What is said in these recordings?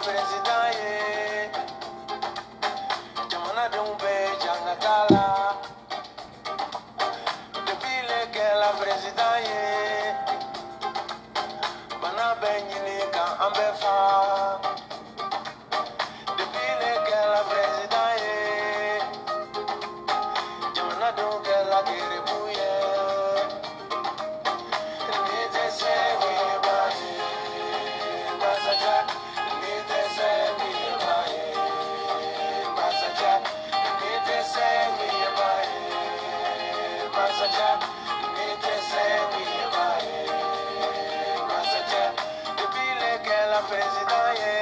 président ye jamana denw bɛ jangata la depuis le kɛla président ye bana bɛ ɲini ka an bɛ fa depuis le kɛla président ye jamana denw kɛla gerebu ye ni tɛ se min ye ba ye masaja ni tɛ se min ye ba ye masaja ni tɛ se min ye ba ye masaja ni tɛ se min ye ba ye masaja depuis le kɛla président ye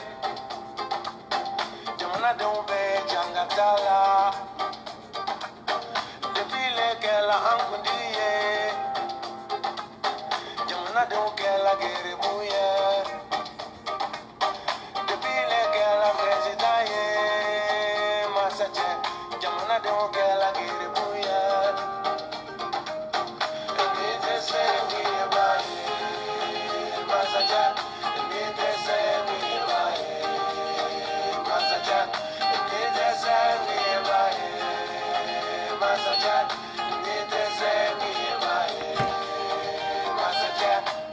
jamanadenw bɛ jangata la depuis le kɛla an kuntigi ye jamanadenw kɛla gerebu ye depuis le kɛla président ye masacɛ jamanadenw kɛla gerebu ye ni tɛ se min ye ba ye masacɛ ni tɛ se min ye ba ye masacɛ ni tɛ se min ye ba ye masacɛ ni tɛ se min ye ba ye masacɛ.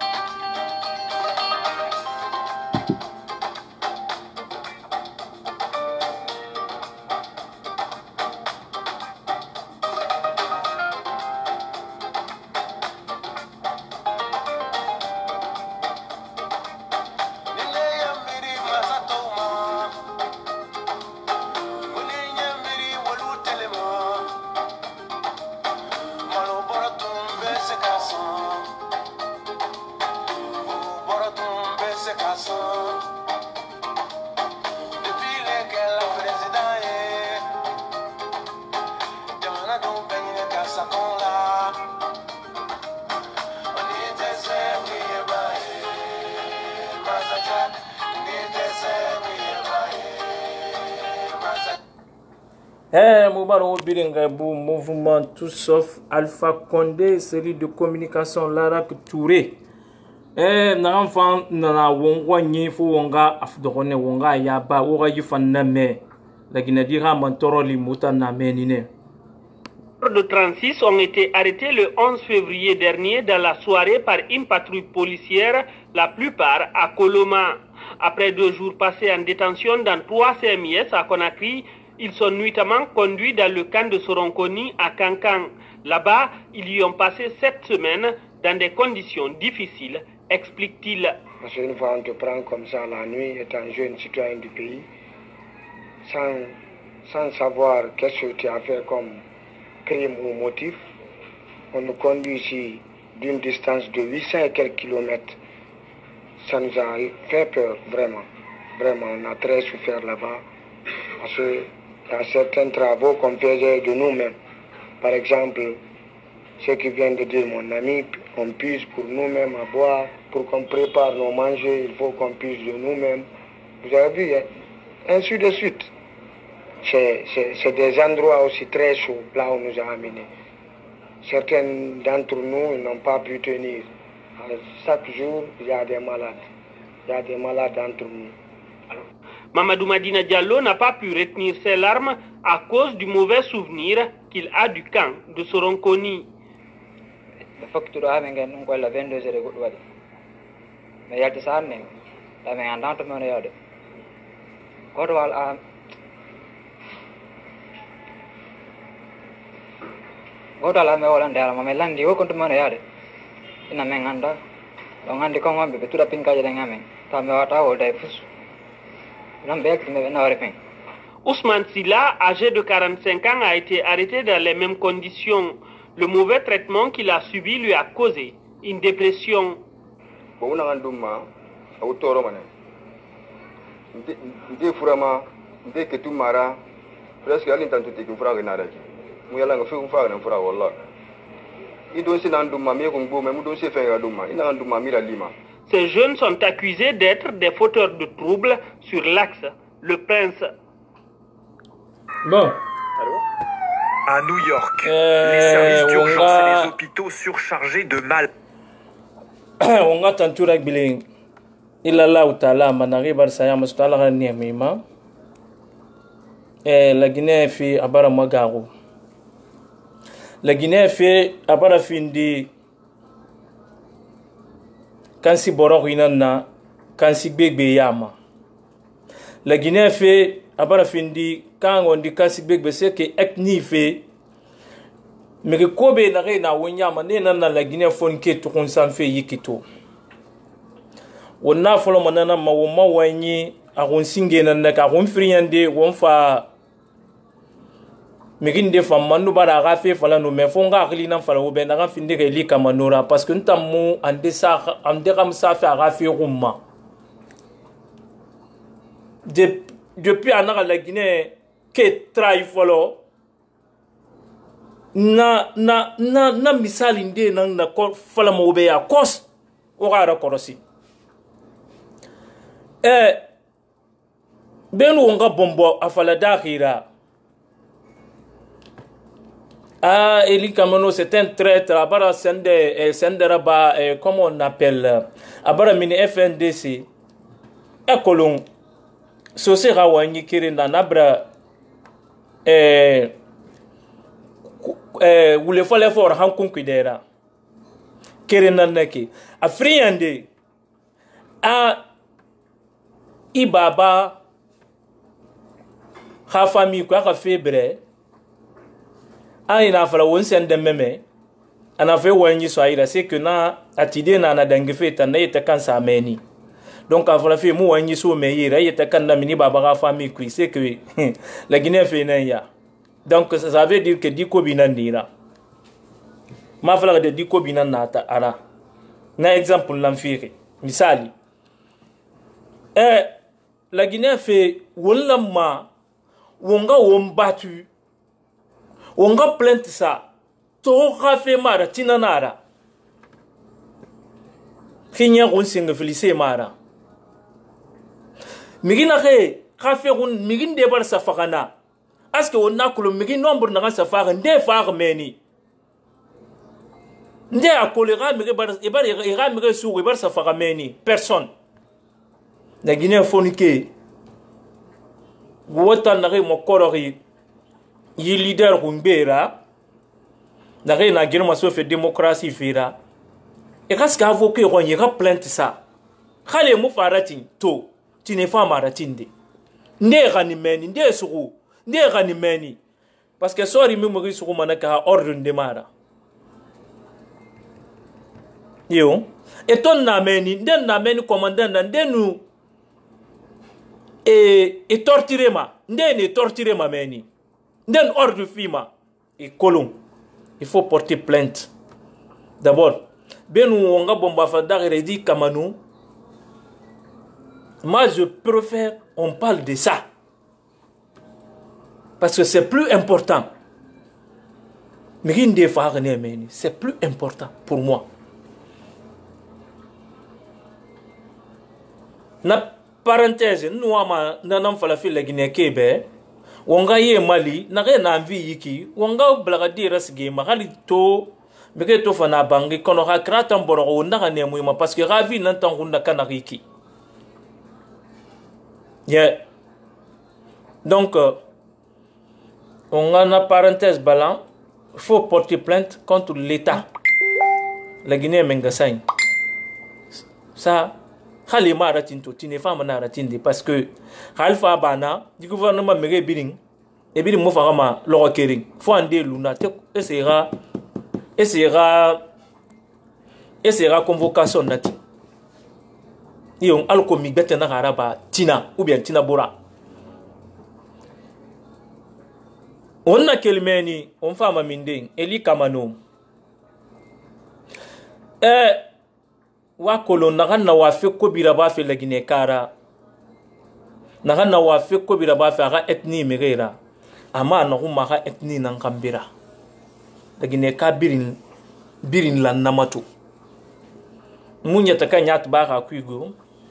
Ni ne ye miiri masatɔw ma ko ni n ye miiri wolu tele ma malo bɔrɔ tun bɛ se ka sɔn bugu bɔrɔ tun bɛ se ka sɔn depuis le kɛla président ye jamanadenw bɛ ɲini ka sakɔn la ni tɛ se min ye ba ye masaja ni tɛ se min ye ba ye masaja. Moubaro Birengabou, mouvement tout sauf Alpha Condé, série de communication Larak Touré. N'enfant nana wongwa nyefo wonga afdorone wonga yaba ora yifana me la ginadira mantoroli muta na menine. De 36 ont été arrêtés le 11 février dernier dans la soirée par une patrouille policière, la plupart à Koloma. Après 2 jours passés en détention dans 3 CMIS à Conakry, ils sont nuitamment conduits dans le camp de Soronkoni à Kankan. Là-bas, ils y ont passé 7 semaines dans des conditions difficiles, explique-t-il. Parce qu'une fois on te prend comme ça la nuit, étant jeune citoyen du pays, sans savoir qu'est-ce que tu as fait comme crime ou motif, on nous conduit ici d'une distance de 800 et quelques kilomètres. Ça nous a fait peur, vraiment. Vraiment, on a très souffert là-bas. Parce qu'il y a certains travaux qu'on faisait de nous-mêmes. Par exemple, ce qui vient de dire mon ami, on puise pour nous-mêmes à boire, pour qu'on prépare nos manger, il faut qu'on puise de nous-mêmes. Vous avez vu, hein? Ainsi de suite. C'est des endroits aussi très chauds, là où on nous a amenés. Certains d'entre nous n'ont pas pu tenir. Chaque jour, il y a des malades. Il y a des malades entre nous. Mamadou Madina Diallo n'a pas pu retenir ses larmes à cause du mauvais souvenir qu'il a du camp de Soronkoni. Godala me wala ndala ma landi wo kontu mane yade ina menganda ngandi ko ngombe be tuda pinka jere ngame ta me wata wo dai fus nambe ek me na ware pen. Ousmane Silla, âgé de 45 ans, a été arrêté dans les mêmes conditions. Le mauvais traitement qu'il a subi lui a causé une dépression. Bon na nganduma awtoro mane nde furama nde ketumara presque alin tantu te ku fura na raki. Ces jeunes sont accusés d'être des fauteurs de troubles sur l'axe Le Prince. Bon. À New York, les services d'urgence et les hôpitaux surchargés de malades. On a tenté de ila Allah ta'ala manari bar saya mustala ni mima la Guinée fi abara magaru la Guinée fi abara findi kansi boro hinana kansi begbe yama la Guinée fi abara findi kan on di kansi begbe c'est que ekni fi mais que kobe na reina wonyama ne na la Guinée fonke to kon san fe yikito wonna folo manana ma wo ma wanyi a gon singe nan ka gon friande won fa meginde fa manu bara ga fe fala no me fonga akli nan fala wo be na ga finde ke li kamanora parce que ntamu ande sa ande kam sa fa ga fe rumma depuis anaka la Guinée ke trai folo na misali nde nan na ko fala mo be ya kos o gara korosi ben wonga bombo afala dakhira Eli Kamano c'est un traître abara sendera ba comment on appelle abara mini FNDC ekolon so se rawani kirinda nabra wule fole for hankun kidera kirinda nake afriande ibaba ha famille quoi ka febre ina fala won sen de meme ana fe wani so ayira c'est que na atide na dangue fe tan na kan sa meni donc afala fe mu wani so me yira yeta kan na mini baba ka famille qui c'est que la Guinée fait na ya donc ça veut dire que diko binandira ma fala de diko binana ta ara na exemple l'amfire misali la Guinée fait wonlamma wonga wombatu wonga plainte ça to rafe mara tinanara khinya gon singa felice mara migina khe rafe gon migin de bar safakana aske wonna kulo migin nombre na safaka nde faak meni nde akolera migi bar ibar migi su ibar safaka meni personne la Guinée fonike wota na mo korori yi leader humbera na na girma so fait démocratie fira et qu'est-ce qu'a avoqué on y plainte ça khale mu faratin to tine fa maratinde nde gani meni nde suru nde gani meni parce que sori mi mo suru manaka ordre de mara yo et ton na meni commandant na ndenu et torturer ma ndene torturer ma meni nden ordre fima et colon il faut porter plainte d'abord benu wonga bomba fa dagere di kamanu moi je préfère on parle de ça parce que c'est plus important minde fa ne meni c'est plus important pour moi na parenthèse nous ama nanam fala fi la Guinée kebe wonga ye Mali na re na envie yiki wonga blagadi rasge mahali to beke to fana bangi kono ha krata mboro na ne muima parce que ravi nan tan hunda kana riki yeah donc on a une parenthèse balan il faut porter plainte contre l'état la Guinée mengasain ça khali ma ratinto tine fama na ratinde parce que khalfa bana du gouvernement mege biring e biring mo fama lo kering fo ande luna te essayera convocation nati yon alko mi bete na garaba tina ou bien tina bora on na kelmeni on fama minding eli kamano wa kolon na wa fe ko bira ba fe la Guinée kara na wa fe ko bira ba fe ga ethnie megera ama na huma ga ethnie nan kambira la Guinée ka birin la namatu munya ta kan yat ba ga kuigo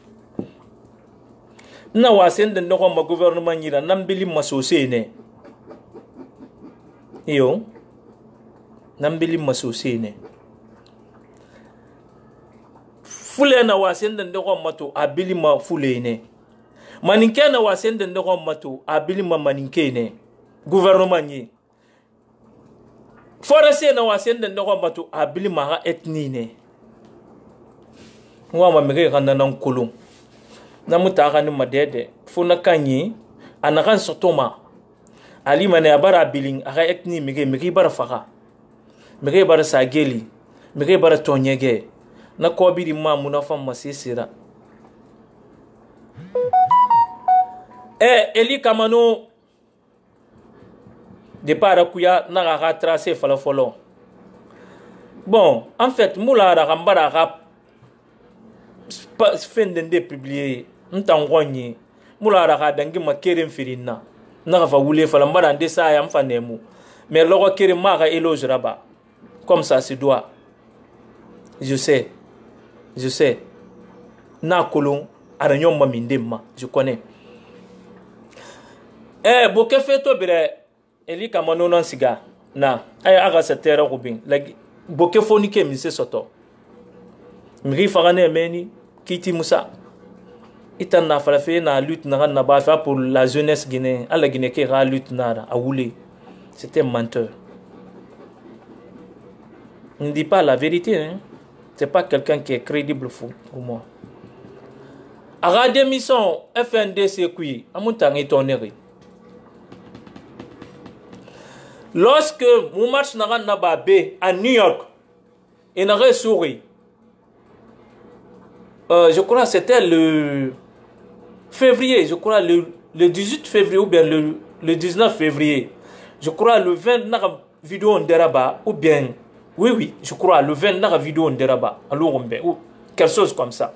na wa sen den no ma gouvernement nyira nan bilim masose ne yo nan bilim masose ne fule na wasen den de mato abili ma fule ne maninke na wasen den de mato abili ma maninke ne gouvernement ni forese na wasen den de mato abili ma ethnie ne wa ma mege kanda nan kulum na mutaka ni madede funa kanyi anakan sotoma ali mane abara biling aga ethnie mege bara faka mege bara sageli mege bara tonyege na kobiri ma munafa masisira eli kamano de para kuya na ga tracer fala folo bon en fait moula ra gambara ga fin de publier ntangonyi moula ra ga dangi makeren firina na ga fa wule fala mbara ndesa ya mfanemu mais logo kere ma ga éloge raba comme ça se doit je sais na kolon aranyon mamindema je connais boke feto bire eli kamano non siga na ay aga setera rubin like boke fonike mi se soto mi fagane meni kiti musa itan na falafe na lutte na ba fa pour la jeunesse guinéenne ala Guinée qui ra lutte na a woulé c'était menteur. On ne dit pas la vérité hein. C'est pas quelqu'un qui est crédible pour moi. À la démission FNDC qui amontant étonnerie. Lorsque mon match n'a pas à New York, il n'a souri. Je crois que c'était le février, je crois le 18 février ou bien le 19 février. Je crois le 20 n'a vidéo en déraba ou bien oui, je crois le 20 n'a vidéo en déraba alors ou quelque chose comme ça.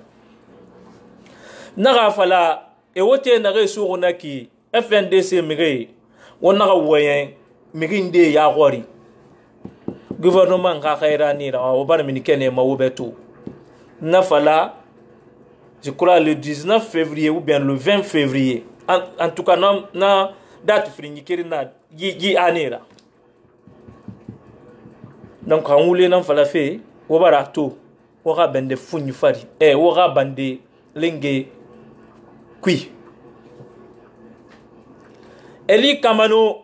N'a fala et wote n'a souri na ki FNDC mire on n'a voyen mirinde ya gori gouvernement ka khaira ni ra o bar min kene ma wobeto na fala je crois le 19 février ou bien le 20 février en tout cas na date frini kirina gi anira donc on voulait nan fala fe o barato o ga bende funyu fari o ga bande lenge kui eli kamano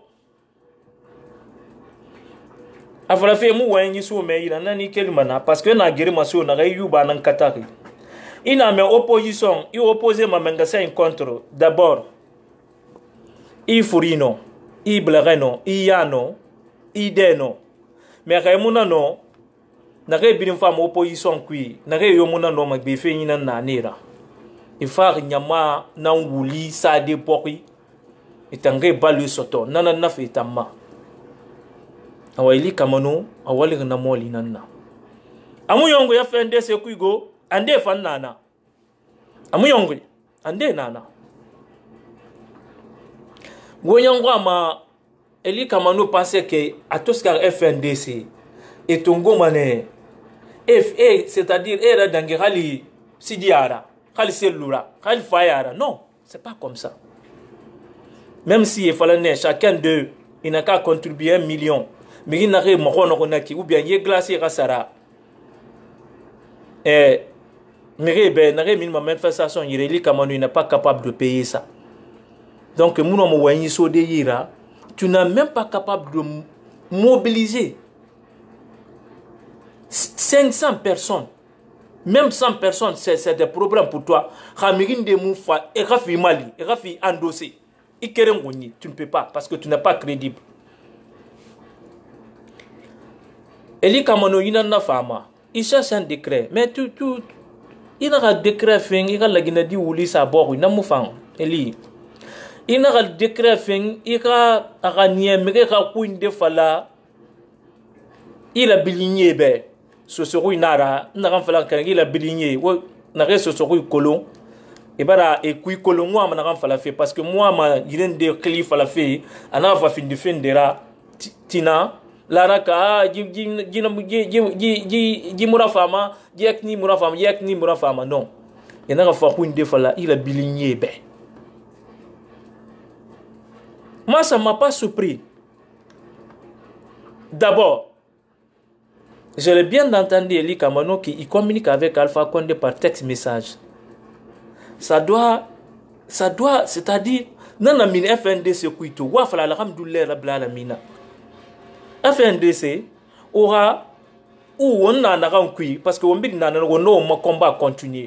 afala fe mu wanyi so me ina nani kelimana parce que na gere maso na ga yuba nan kataki ina me opposition i opposer ma menga contre d'abord i furino i blagano i yano i deno me ga muna no na ga birin fam opposition kui na ga yo muna no magbe fe ina na nera i fa nyama na wuli sa de pokui itange balu soto nana na fe tamma awali kamano awali na moli nanna amu yongo ya FNDC kuigo ande fan nana amu yongo ande nana wonyongo ama eli kamano pensait que atoska FNDC et tongo mané FA c'est-à-dire era dangerali sidiara khali selura khali fayara non c'est pas comme ça. Même si il fallait chacun d'eux il n'a qu'à contribuer 1 million mais il n'a rien ou bien il est glacé rasara mais il n'a rien manifestation il n'est pas capable de payer ça donc tu n'es même pas capable de mobiliser 500 personnes même 100 personnes c'est des problèmes pour toi endossé tu ne peux pas parce que tu n'es pas crédible. Eli kamano ina na fama il cherche un décret mais il a un décret fin il a la gina di wuli sa boru na mu fam eli il a un décret fin il a aganie me ka kuinde fala il a biligné be so so inara na kan fala kan il a biligné wo na re so so kolon et bara et kui kolon moi na kan fala fait parce que moi ma yinen de khali fala fait ana fa fin de fin dera tina laraka ji murafama yekni murafama non et na fa kunde fala il a biligné be moi ça m'a pas surpris d'abord Je l'ai bien entendu, Eli Kamano, qui communique avec Alpha Condé par texte message. Ça doit, c'est-à-dire, non, la mine FNDC kuito, wa fala alhamdoulilah rabbil alamin. FNDC aura ou on a un kui parce que on dit n'a un combat continuer.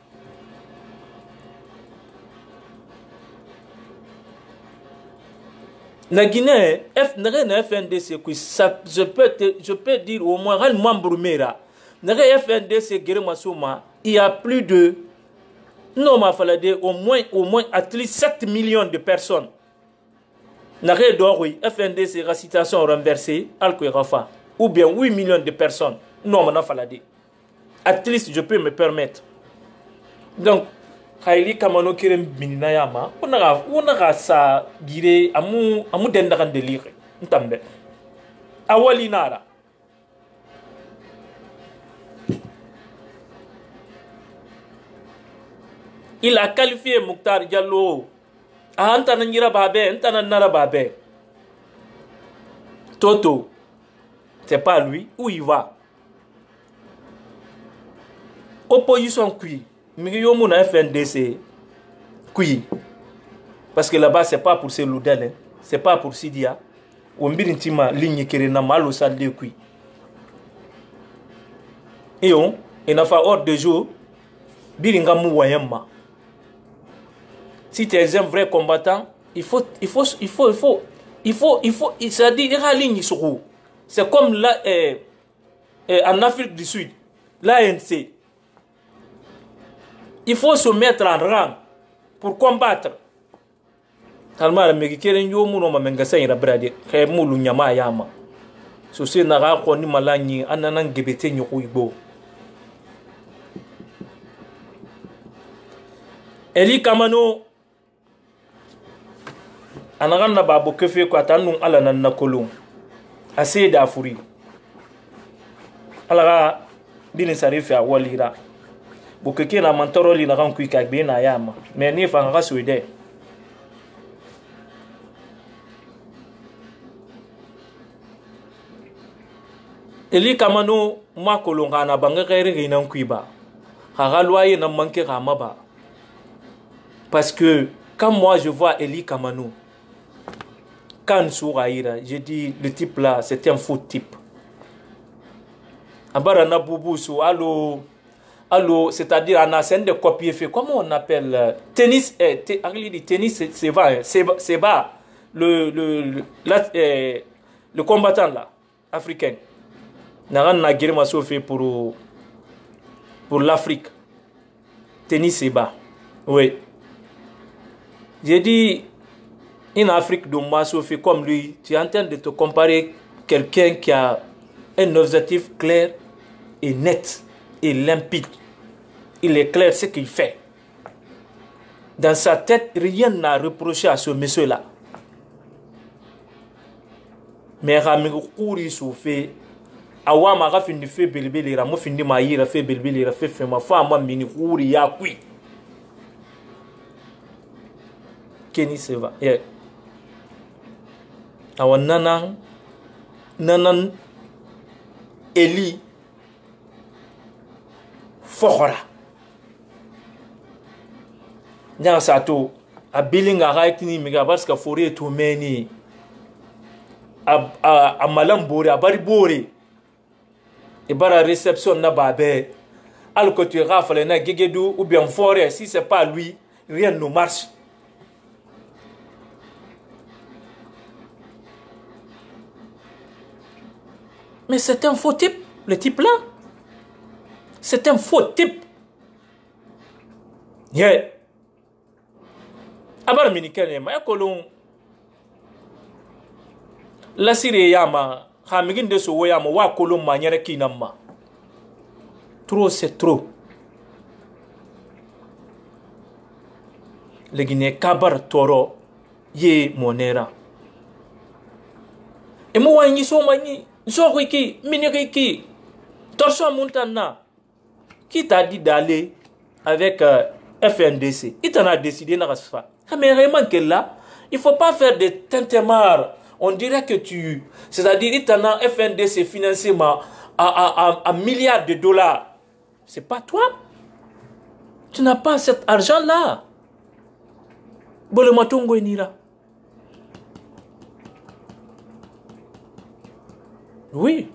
La Guinée, FNDC kui, je peux dire au moins un membre mera. FNDC Guérémassouma, il y a plus de non, ma falade au moins at least 7 millions de personnes. N'arrête d'or, oui, FNDC, la situation renversée, Al-Kouirafa, ou bien 8 millions de personnes. Non, ma falade. At least, je peux me permettre. Donc, Haïli Kamano Kirem Bininayama, on a sa guiré, amou dendaran de lire. Ntambe. Awali Nara. Il a qualifié Mouktar Diallo. Antana Nira Babé, Antana Nara Babé. Toto. C'est pas lui. Où il va? Opposition qui? Milieu na FNDC. Qui? Parce que là-bas, c'est pas pour ces Loudel. C'est pas pour Sidia. On birintima ligne qui est na malo salde qui. Et on a fait hors de jour. Biringa mouayemma. Si tu es un vrai combattant, il faut, c'est-à-dire, c'est comme là, en Afrique du Sud, l'ANC. Il faut se mettre en rang pour combattre. Talma Américain, yo muno mamenga ira brade, khemulu nyama yama. So se naga ko ni malani ananan gebete nyoko ibo. Eli Kamano anagan na babo kefe ko atanung ala nan nakolong ase da furi alaga bin sarifi awalira bokeke na mantoro li na kan ku ka be na yama mais ni fa nga suide Eli Kamano ma kolonga na banga kere rinan ku ba ha loyer na manke rama ba parce que quand moi je vois Eli Kamano Kan Souraïra, j'ai dit le type là, c'est un faux type. Abarana Bouboussou, allo, c'est-à-dire en scène de copier fait, comment on appelle tennis, tennis, c'est bas, le combattant là, africain. N'a guerre ma fait pour l'Afrique. Tennis c'est bas, oui. J'ai dit. En Afrique, de moi, Sophie, comme lui, tu es en train de te comparer quelqu'un qui a un objectif clair et net et limpide. Il est clair ce qu'il fait. Dans sa tête, rien n'a reproché à ce monsieur-là. Mais Ramikouri Sophie, Awama a fini fait belbeli, Ramo fini maïra fait belbeli, fait ma femme, mini Kouri, Yakui. Kenny Seva, yeah. Awan nanan Eli Fora Nyan sato a billing a raitini miga parce que forêt to meni a malambori a bari bori e bara réception na babé al que tu rafale na gegedou ou bien forêt si c'est pas lui rien ne marche. Mais c'est un faux type, le type là. C'est un faux type. Yeah. Abar minikene ma yakolon. La sire yama, hamigin de so yama wa kolon manière kinama. Trop c'est trop. Le Guinée kabar toro ye monera. Et moi y so mani Zoriki, Miniriki, Torso Montana, qui t'a dit d'aller avec FNDC? Il t'en a décidé dans ce cas. Mais vraiment que là, il ne faut pas faire des tintemars. On dirait que tu... C'est-à-dire, il t'en a FNDC financement à milliards de dollars. C'est pas toi. Tu n'as pas cet argent-là. Bolematongo Nira. Oui.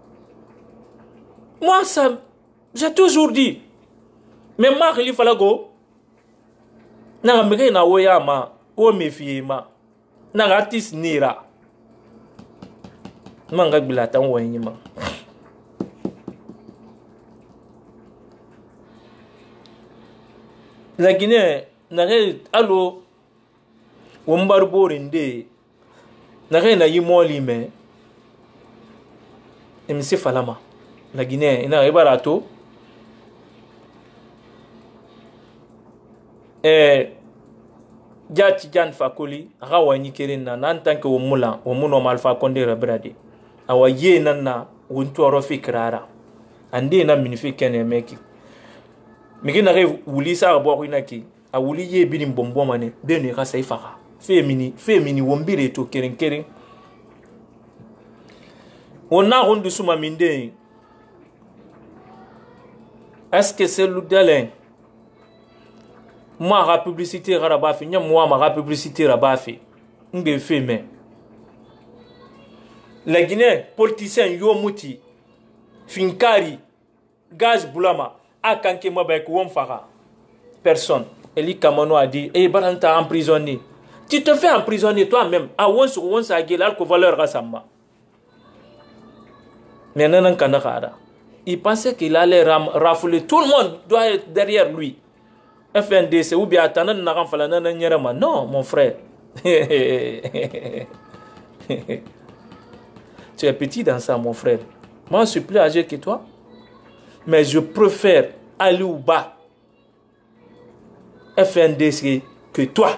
Moi, ça, j'ai toujours dit. Mais ma khalifa lago. Na mege na woya ma. O mefie ma. Na artiste nira. Manga bilata woyi ma. La Guinée, nare allo wombar borinde nare na yimoli me emisi falama la Guinée ina barato jati jan fakoli rawani kerina nan tanke womula womuno malfa konde rabrade awa ye nanna wonto fikrara ande na minifi kene meki migi na re wuli sa bo ko inaki a wuli ye binim bombo mane be ne ka sai faka femini wombire to keren on a rendu suma minde est-ce que c'est l'udalen moi la publicité rabafi nya moi ma publicité rabafi ngbe feme la Guinée politicien yo muti finkari gaz bulama akanke mabek won fara personne Eli Kamano a dit eh baranta emprisonné tu te fais emprisonner toi-même à won sa gelal ko valeur rasamba mais nanan kanakara il pensait qu'il allait rafouler tout le monde doit être derrière lui FNDC ou bien attendre na fala nana nyerama non mon frère tu es petit dans ça mon frère moi je suis plus âgé que toi mais je préfère aller au bas FNDC que toi.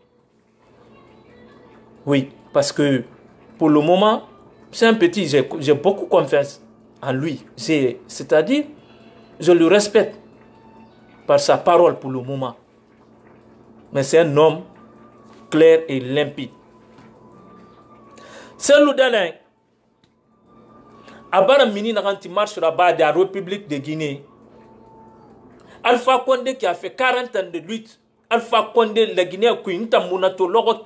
Oui, parce que pour le moment, c'est un petit, j'ai beaucoup confiance en lui. C'est-à-dire, je le respecte par sa parole pour le moment. Mais c'est un homme clair et limpide. C'est l'Oudalin. Abara Mini Naranti marche là-bas de la République de Guinée. Alpha Condé qui a fait 40 ans de lutte. Alpha Condé, la Guinée, qui a fait Loro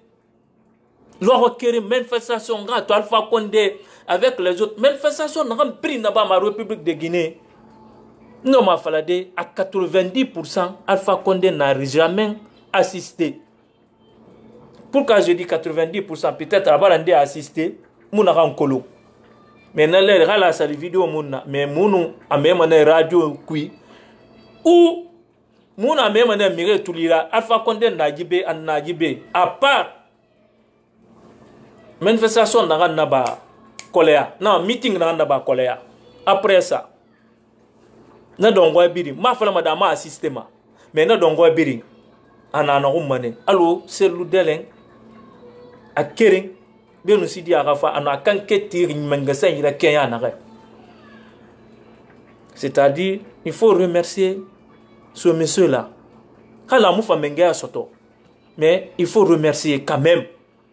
Kéré, manifestation, Alpha Condé, avec les autres, manifestation, n'a pas pris dans la République de Guinée. Non, ma falade, à 90%, Alpha Condé n'a jamais assisté. Pourquoi je dis 90%? Peut-être à Barandé a assisté, mon Kolo. Mais dans les râles, ça les vidéos, mais mon a même un radio, qui ou mon a même un mire tout lira, Alpha Condé n'a gibé, en n'a gibé, à part manifestation n'a pas ba colère, non, meeting n'a pas colère. Après ça, na dongwa biri, ma fala madame assisté ma, mais na dongwa biri, anana rumane, allo, c'est l'Oudalin, à Kering. Bien aussi dit à Rafa, on a quand c'est-à-dire, il faut remercier ce monsieur-là. Mais il faut remercier quand même.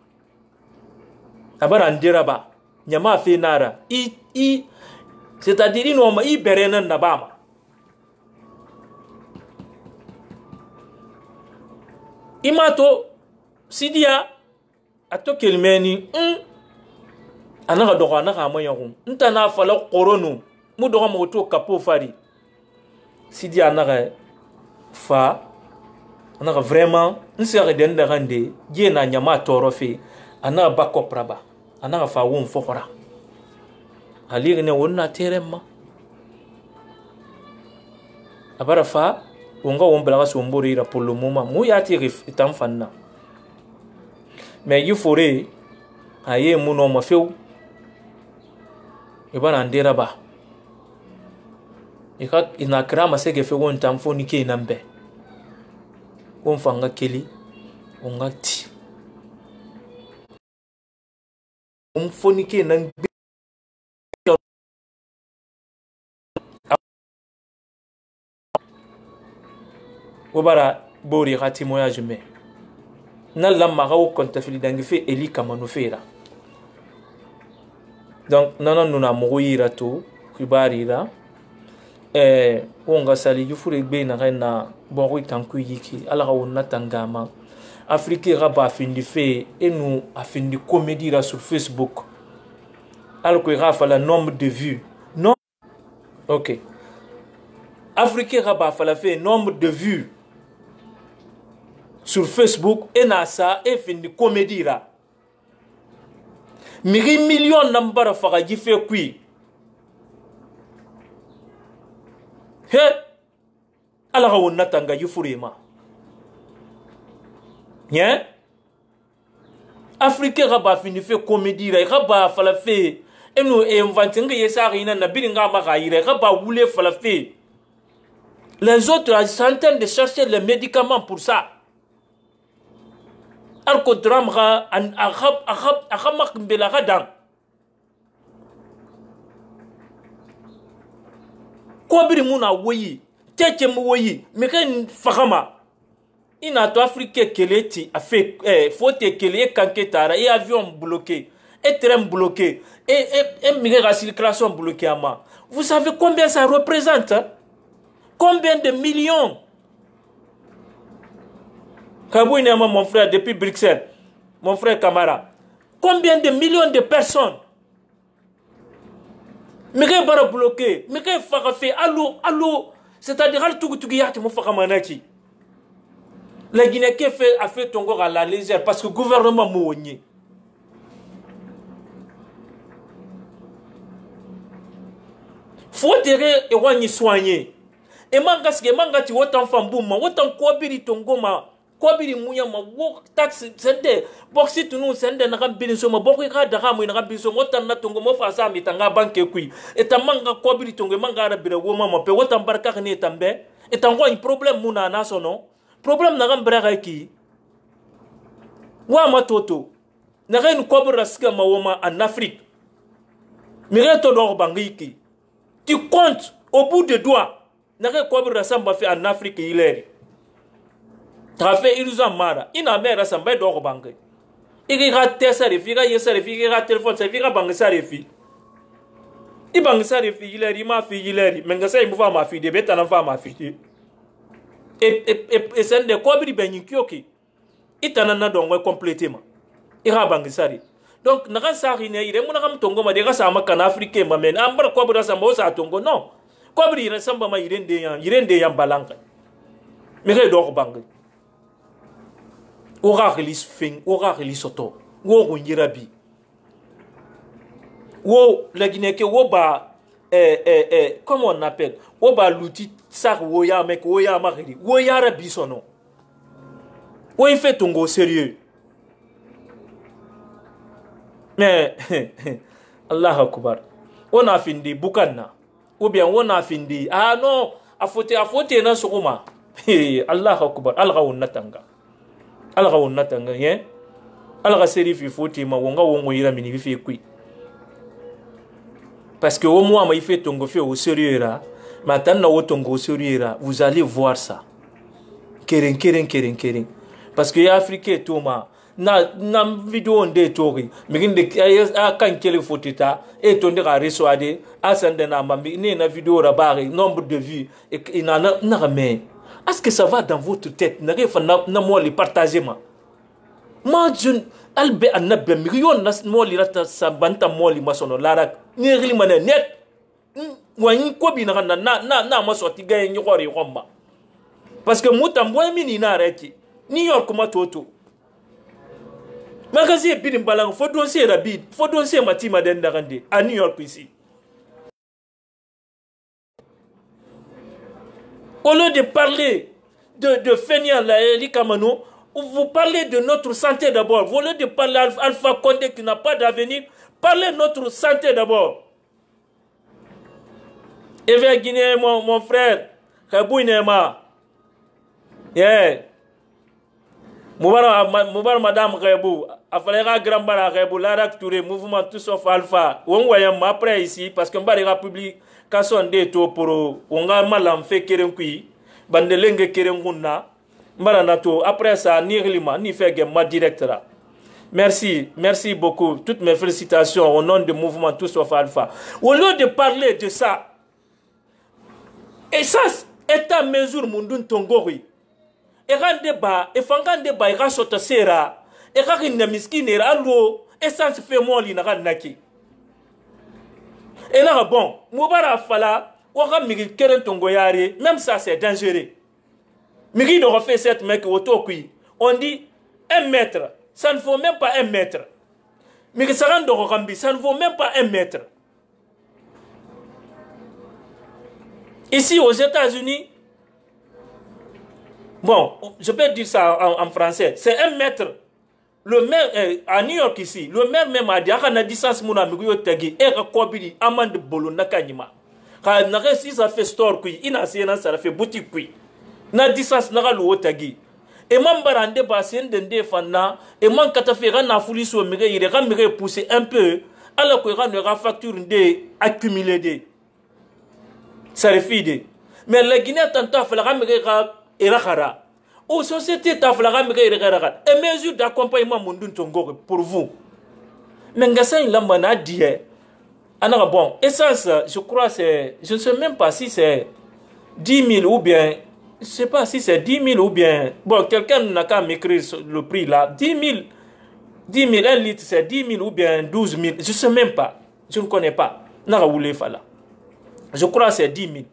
C'est-à-dire, il berenen nabama. Imato, Sidia, ato kelmeni anaka dogo anaka amoyong ntana fala koronu mu dogo moto kapo fari sidi anaka fa anaka vraiment nsere den de rande je na nyama torofe anaka bakopraba anaka fa won fokora ali ne wonna terema abara fa wonga wombala sombori ra pour le moment mu yati itam fanna. Mais il faudrait ayer mon homme fait et ben andera ba il n'a crama se que fait un temps fonique nambe on fanga keli on ngati on fonique nambe obara bori rati moya jeme na la maraw konta fili dangi fe Eli Kamano fera Donc nana nuna mogoyira to khibarira wonga sali yufure be na rena bogo tanku yiki ala ga wonna tangama Afrique raba findi fe et nous a findi comédie sur Facebook alors que rafa le nombre de vues non OK Afrique raba fala fait nombre de vues sur Facebook et nasa et findi comédie ra miri million nambara faga jife kui he ala ga wonna tanga yufurema Bien. Afrique raba fini fait comédie raba fala fait et nous inventons que yesa rina na bilinga magaire raba voulait fala fait les autres sont en train de chercher les médicaments pour ça alko dramra an ahamak mbela radam ko biri muna woyi teke mu woyi me kan fahama ina to Afrique keleti a fait faute kelé kanketara et avion bloqué et train bloqué et migration circulation bloquée à ma. Vous savez combien ça représente? Combien de millions? Kabouine mon frère depuis Bruxelles, mon frère Camara. Combien de millions de personnes? Migé bara bloqué, migé fara fait allô, c'est-à-dire al tout yati mo fara manaki. La Guinée a fait Tongo à la légère parce que le gouvernement mouigné. Faut tirer et on y soigner. Et mangas que mangati autant fambouma, autant kwabiri Tongo ma, kwabiri mouya ma, wok tax sende, boxi tu nous sende na rambini soma, bokwi kada ramu na rambini soma, autant na Tongo mo fasa mi tanga banque kui. Et ta manga kwabiri Tongo manga arabira woma ma pe, autant barka ne tambe, et t'envoie un problème mouna na sono. Problème n'a pas qui wa matoto n'a rien quoi raska mawoma en Afrique mais reto d'or bangiki tu comptes au bout de doigts n'a rien quoi rasamba fait en Afrique il est trafic illusion mara ina mera samba d'or bangi il rate ça refira yesa refira téléphone ça refira bangi ça refi i bangi ça refi il est ma fille il est mais ça il me va ma fille de beta na va ma fille et c'est des kobri benyikioki itanana dongo complètement ira bangisari donc naga sari ne ire muna kam tongo ma de ga sama kana africain ma men ambar kobra sama sa tongo non kobri ire samba ma irende yan balanga mi re do bangi ora release fin ora release soto wo ngirabi wo la Guinée ke wo ba comment on appelle Oba l'outil ça woya mec woya maridi woya rabisono wo il fait tongo sérieux mais Allah akbar on a fini bukanna ou bien on a fini ah non a fauté na sokoma Allah akbar alga natanga yen alga série fi fauté ma wonga wongo ira mini fi kui parce que au moins il fait tongo fait au sérieux là maintenant au tongo au sérieux là vous allez voir ça keren parce que les Africains tout ma na vidéo ndé tori miginde a kan kele fotita et tonde ga resoade a sande na mambi ne na vidéo rabari nombre de vues et na mais est-ce que ça va dans votre tête na refa na mo li partager ma je albe annabe million nas mo li rata sabanta mo li masono lara ni ri mané net wani ko bi na ma sorti gagne ni xori xomba parce que mutam boy mini na reti New York ma toto magasin bidim balang faut dossier rapide faut dossier matima den darande à New York ici au lieu de parler de Fenia la Likamano, vous parlez de notre santé d'abord. Au lieu de parler Alpha Condé qui n'a pas d'avenir, parlez de notre santé d'abord. Et vers Guinée, mon frère, Kabouinema. Yeah. Moubar Madame Rebou, Afalera Grambara Rebou, Larak Touré, mouvement tout sauf Alpha. On voit après ici, parce qu'on va la publication des taux pour on a mal en fait Kerenkui, Bandelenge Kerenguna, Maranato, après ça, ni Rima, ni fait ma directeur. Merci beaucoup. Toutes mes félicitations au nom du mouvement Tous sauf Alpha. Au lieu de parler de ça, et ça, est à mesure mundun tongori. Et quand débat, et fangan débat, et rasota sera, et quand il n'a miskine, allo, et ça se fait moi l'ina naki. Et là, bon, Moubara Fala, Waka Migi Keren Tongoyari, même ça c'est dangereux. Migi de refaire cette mec au Tokui, on dit 1 mètre, ça ne vaut même pas 1 mètre. Migi Saran de Rokambi, ça ne vaut même pas 1 mètre. Ici aux États-Unis, bon, je peux dire ça en français, c'est 1 mètre. Le maire, à New York ici, le maire même a dit, à la distance, mon ami, et à Kobili, Amand Bolo, Nakanyima. Quand on a si ça fait store, il a ça fait boutique, na distance, n'a le tagi. Et mon barande bassin de fana, et mon cataféran a fouli sur le il est poussé un peu, alors qu'il y a facture accumulée. Ça refide. Mais la Guinée, tantôt, il y a et la aux sociétés et mesures d'accompagnement pour vous. Mais bon, essence, je crois c'est, je ne sais même pas si c'est 10 000 ou bien, je ne sais pas si c'est 10 000 ou bien, bon, quelqu'un n'a qu'à m'écrire le prix là, 10 000, 1 litre c'est 10 000 ou bien 12 000, je ne sais même pas, je ne connais pas. Je crois que c'est 10 000.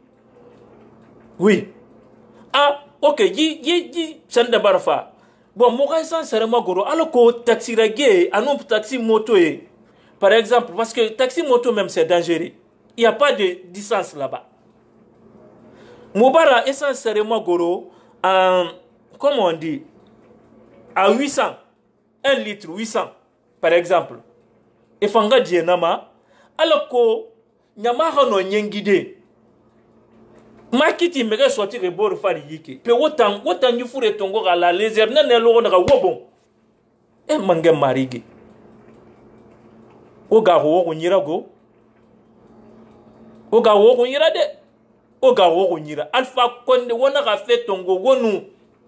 Oui. Ah, ok, c'est un barfa. Bon, moi, c'est un gros. Alors que taxi reggae, un taxi moto, par exemple, parce que taxi moto même c'est dangereux. Il n'y a pas de distance là-bas. Moubara, essentiellement gros, comment on dit, à 800, 1 litre 800, par exemple. Et fanga dienama, alors que Nyamaha no nyengide. Makiti mege sortir e bor fari yiki. Pe wotan yufure tongo la lézère nene lo na wobon. E mange marigi. Oga wo nyira go. Oga wo nyira de. Oga wo nyira. Alpha konde wona ga fe tongo wonu.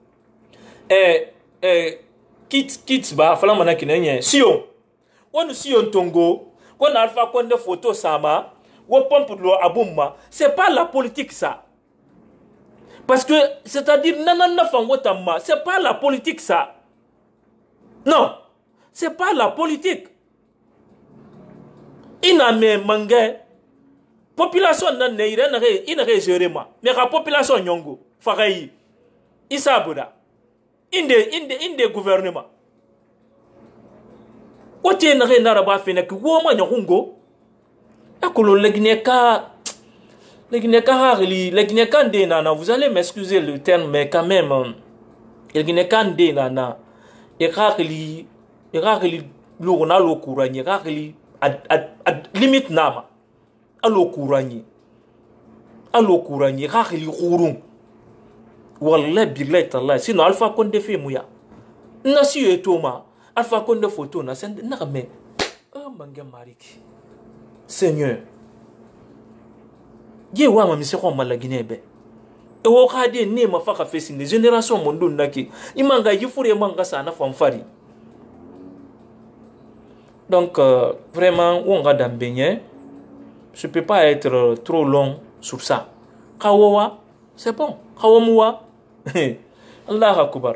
Kits ba fala mana kinenye. Sion. Wonu sion tongo. Wona alpha konde photo sama. Wo pompe lo abumma. C'est pas la politique ça. Parce que, c'est-à-dire, c'est pas la politique ça. Non, c'est pas la politique. Il n'a même mangé. Population n'a géré ma. Mais la population nyongo, farayi, isabuda, inde gouvernement. Ote n'a rien à faire avec woma nyongo. Akolo legneka. Vous allez m'excuser le terme, mais quand même, limite nama. Allo couragné. Allo couragné, rahili rourou. Wallah billahi tallah. Sinon, Alpha Condé fait mouya. Nasi et Thomas. Alpha Condé photo, na sende, na mais. Oh, manga mariki. Seigneur. Ye wa ma mise ko mala Guinée be e wo khade ne ma fa ka fesi ne génération mondun naki imanga yifure manga sana famfari. Donc vraiment on ga dambenye, je peux pas être trop long sur ça. Kawawa c'est bon, kawamuwa Allah akbar.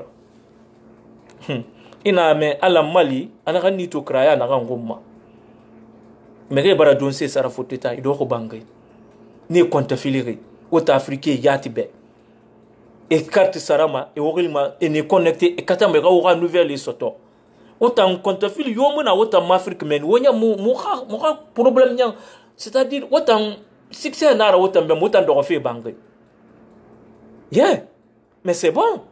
Ina me ala mali ana kan ni to kraya na kan gomma me ke bara don se sara foteta ido ko bangay ni konta filiri wota africain yatibe et carte sarama et wogilma et ne connecté et katamba ga wora nouvelle soto wota konta fil yomuna wota m'afrique men wonya mu problème nya, c'est-à-dire wota succès nara wota be wota ndo fait bangay. Yeah, mais c'est bon.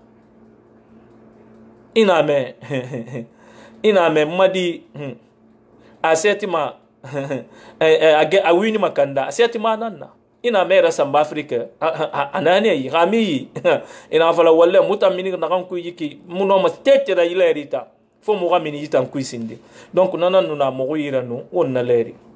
Iname madi asetima a wini makanda asetima nanna ina mera samba afrika anane yi rami ina fala wala mutamini na kan ku yiki muno ma tetera ilerita fo mo gamini yitan ku sinde donc nananu na mo yira no wonna leri